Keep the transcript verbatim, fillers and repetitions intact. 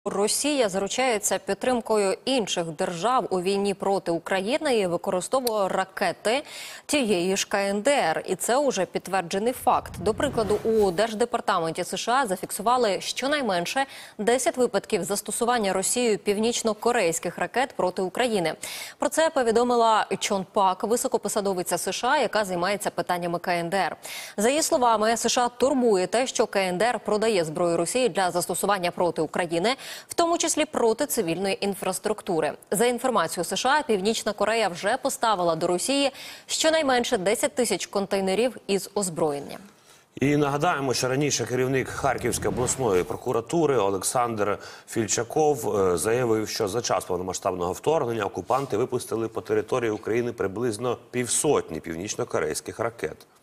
Росія заручається підтримкою інших держав у війні проти України і використовує ракети тієї ж КНДР. І це уже підтверджений факт. До прикладу, у Держдепартаменті США зафіксували щонайменше десять випадків застосування Росією північно-корейських ракет проти України. Про це повідомила Чон Пак, високопосадовиця США, яка займається питаннями КНДР. За її словами, США турбує те, що КНДР продає зброю Росії для застосування проти України, в тому числі проти цивільної інфраструктури. За інформацією США, Північна Корея вже поставила до Росії щонайменше десять тисяч контейнерів із озброєнням. І нагадаємо, що раніше керівник Харківської обласної прокуратури Олександр Фільчаков заявив, що за час повномасштабного вторгнення окупанти випустили по території України приблизно півсотні північно-корейських ракет.